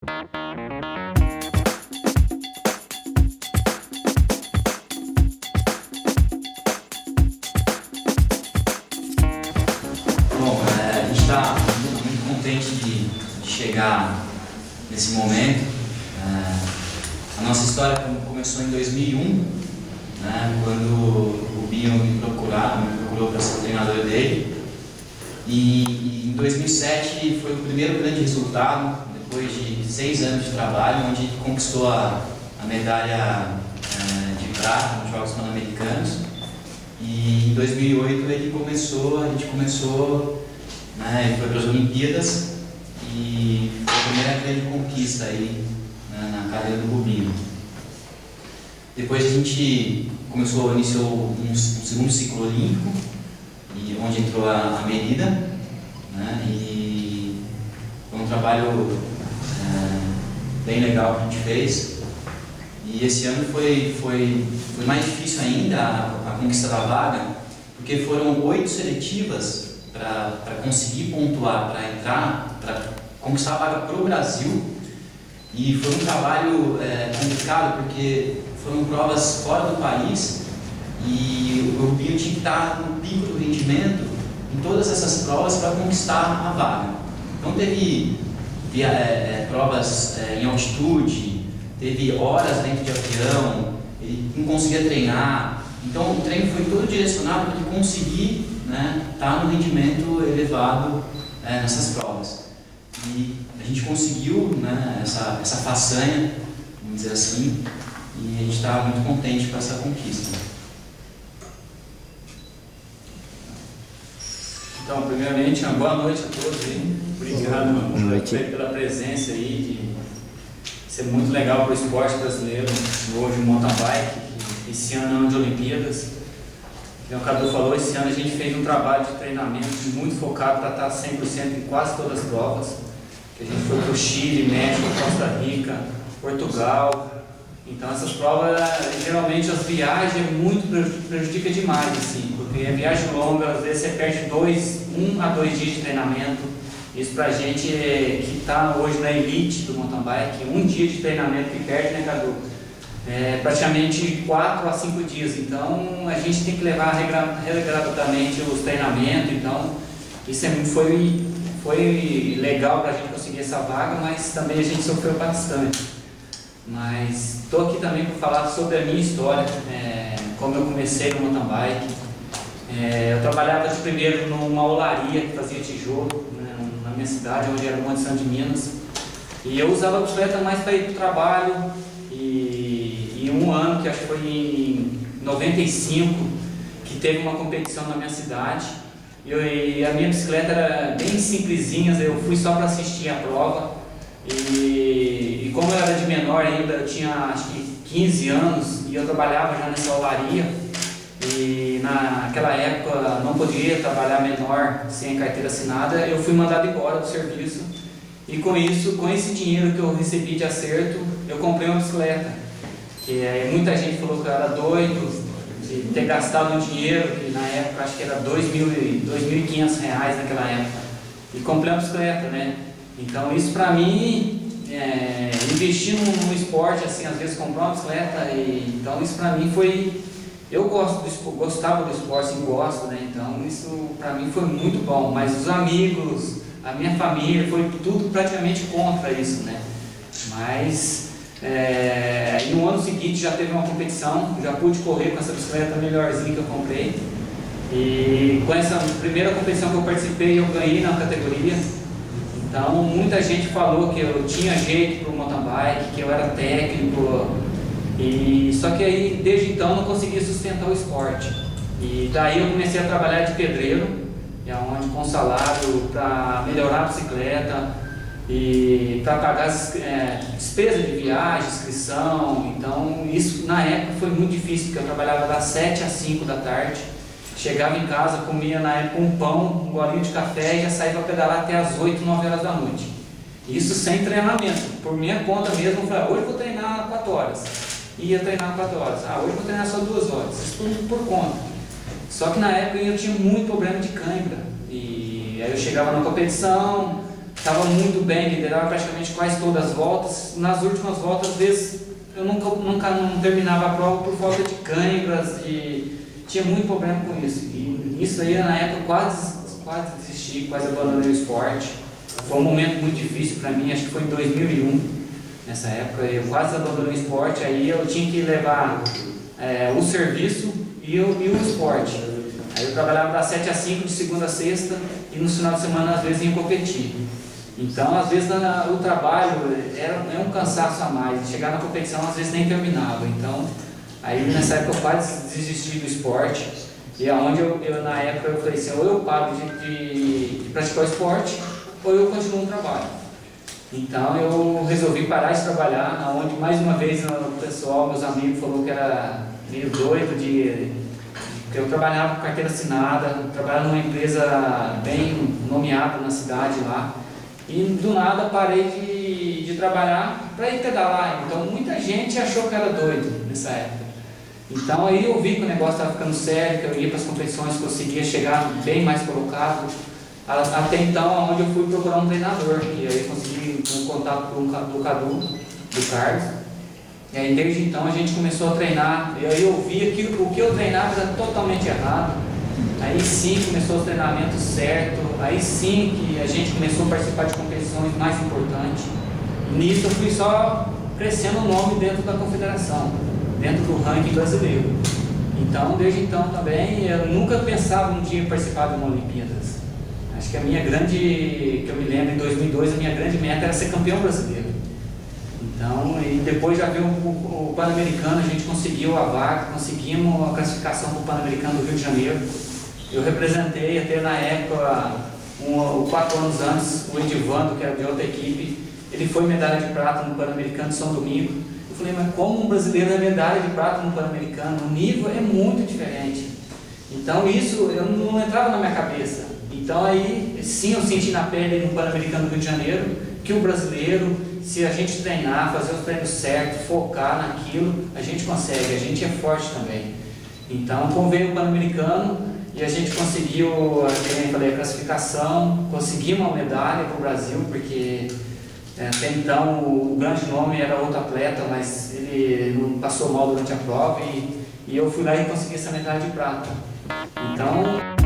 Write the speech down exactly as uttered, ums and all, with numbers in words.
Bom, é, a gente está muito, muito contente de, de chegar nesse momento. É, a nossa história começou em dois mil e um, né, quando o Binho me, procurar, me procurou para ser treinador dele. E, e em dois mil e sete foi o primeiro grande resultado, depois de seis anos de trabalho, onde ele conquistou a, a medalha é, de prata nos Jogos Pan-Americanos. E em dois mil e oito ele começou, a gente começou, né, ele foi para as Olimpíadas e foi a primeira grande conquista aí, né, na carreira do Rubinho. Depois a gente começou, iniciou um, um segundo ciclo olímpico, e onde entrou a, a Merida, né, e foi um trabalho é, bem legal que a gente fez. E esse ano foi, foi, foi mais difícil ainda a, a conquista da vaga, porque foram oito seletivas para conseguir pontuar, para entrar, para conquistar a vaga para o Brasil. E foi um trabalho é, complicado, porque foram provas fora do país e o Rubinho tinha que estar no pico do rendimento em todas essas provas para conquistar a vaga. Então teve é, é, provas é, em altitude, teve horas dentro de avião, ele não conseguia treinar. Então o treino foi todo direcionado para ele conseguir, né, estar no rendimento elevado é, nessas provas. E a gente conseguiu, né, essa, essa façanha, vamos dizer assim, e a gente está muito contente com essa conquista. Então, primeiramente, uma boa noite a todos aí. Obrigado boa noite. Pela presença aí, de ser muito legal para o esporte brasileiro, hoje o mountain bike, que esse ano é ano de Olimpíadas. Como o Cadu falou, esse ano a gente fez um trabalho de treinamento muito focado para estar cem por cento em quase todas as provas. A gente foi para o Chile, México, Costa Rica, Portugal. Então essas provas, geralmente as viagens muito prejudica demais, assim, porque a viagem longa, às vezes você perde dois, um a dois dias de treinamento. Isso pra gente é, que está hoje na elite do mountain bike, um dia de treinamento que perde, né, Cadu? É, praticamente quatro a cinco dias. Então a gente tem que levar regradamente os treinamentos. Então isso é, foi, foi legal para a gente conseguir essa vaga, mas também a gente sofreu bastante. Mas estou aqui também para falar sobre a minha história, é, como eu comecei no mountain bike. É, eu trabalhava de primeiro numa olaria que fazia tijolo, né, na minha cidade, onde era Monte Santo de Minas. E eu usava a bicicleta mais para ir para o trabalho. E, e um ano, que acho que foi em noventa e cinco, que teve uma competição na minha cidade. E, eu, e a minha bicicleta era bem simplesinha, eu fui só para assistir a prova. E, e como eu era de menor ainda, eu tinha acho que quinze anos e eu trabalhava já nessa olaria. E naquela época não podia trabalhar menor sem a carteira assinada, eu fui mandado embora do serviço. E com isso, com esse dinheiro que eu recebi de acerto, eu comprei uma bicicleta. Que é, muita gente falou que eu era doido de ter gastado um dinheiro, que na época acho que era dois mil e quinhentos reais naquela época. E comprei uma bicicleta, né? Então isso pra mim, é, investir no, no esporte, assim, às vezes comprar uma bicicleta, e, então isso pra mim foi, eu gosto do, gostava do esporte e gosto, né? Então isso pra mim foi muito bom, mas os amigos, a minha família, foi tudo praticamente contra isso, né? Mas é, no ano seguinte já teve uma competição, já pude correr com essa bicicleta melhorzinha que eu comprei, e com essa primeira competição que eu participei eu ganhei na categoria. Então muita gente falou que eu tinha jeito para o mountain bike, que eu era técnico, e só que aí desde então eu não conseguia sustentar o esporte. E daí eu comecei a trabalhar de pedreiro, onde com salário para melhorar a bicicleta e para pagar as é, despesas de viagem, inscrição. Então isso na época foi muito difícil, porque eu trabalhava das sete às cinco da tarde. Chegava em casa, comia na época um pão, um golinho de café e já saía para pedalar até as oito, nove horas da noite. Isso sem treinamento, por minha conta mesmo. Eu falei, hoje eu vou treinar quatro horas. Ia treinar quatro horas. Ah, hoje eu vou treinar só duas horas. Isso tudo por conta. Só que na época eu tinha muito problema de cãibra. E aí eu chegava na competição, estava muito bem, liderava praticamente quase todas as voltas. Nas últimas voltas, às vezes, eu nunca, nunca não terminava a prova por falta de câimbras, e tinha muito problema com isso. E isso aí, na época, quase, quase desisti, quase abandonei o esporte. Foi um momento muito difícil para mim, acho que foi em dois mil e um, nessa época, eu quase abandonei o esporte, aí eu tinha que levar é, o serviço e o, e o esporte. Aí eu trabalhava das sete às cinco, de segunda a sexta, e no final de semana, às vezes, ia competir. Então, às vezes, na, o trabalho era, era um cansaço a mais. Chegar na competição, às vezes, nem terminava. Então, aí nessa época eu quase desisti do esporte. E aonde eu, eu, na época, eu falei assim, ou eu paro de, de, de praticar o esporte, ou eu continuo o trabalho. Então, eu resolvi parar de trabalhar, aonde, mais uma vez, o pessoal, meus amigos, falou que era meio doido de... que eu trabalhava com carteira assinada, trabalhava numa empresa bem nomeada na cidade lá. E do nada parei de, de trabalhar para ir pedalar. Então muita gente achou que era doido nessa época. Então aí eu vi que o negócio estava ficando sério, que eu ia para as competições, conseguia chegar bem mais colocado. Até então, onde eu fui procurar um treinador, e aí eu consegui um contato com o Cadu, do Carlos. E aí desde então a gente começou a treinar, e aí eu via que o que eu treinava era totalmente errado. Aí sim começou o treinamento certo, aí sim que a gente começou a participar de competições mais importantes. E nisso eu fui só crescendo o nome dentro da confederação, dentro do ranking brasileiro. Então, desde então também, eu nunca pensava um dia em participar de uma Olimpíadas. Acho que a minha grande, que eu me lembro, em dois mil e dois, a minha grande meta era ser campeão brasileiro. Então, e depois já veio o, o, o Pan-Americano, a gente conseguiu a vaga, conseguimos a classificação para o Pan-Americano do Rio de Janeiro. Eu representei até na época, um, quatro anos antes, o Edivando, que era de outra equipe, ele foi medalha de prata no Pan-Americano de São Domingo. Eu falei, mas como um brasileiro é medalha de prata no Pan-Americano? O nível é muito diferente. Então isso eu não entrava na minha cabeça. Então aí sim eu senti na pele no Pan-Americano do Rio de Janeiro que o brasileiro, se a gente treinar, fazer os treinos certos, focar naquilo, a gente consegue, a gente é forte também. Então, como veio o Pan-Americano e a gente conseguiu, como eu falei, a classificação, conseguimos uma medalha para o Brasil, porque é, até então o, o grande nome era outro atleta, mas ele não passou mal durante a prova, e, e eu fui lá e consegui essa medalha de prata. Então,